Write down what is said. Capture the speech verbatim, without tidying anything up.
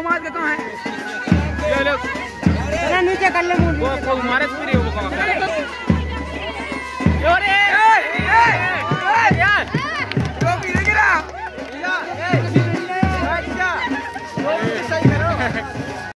घुमा के कहाँ है नीचे कर ले वो हमारे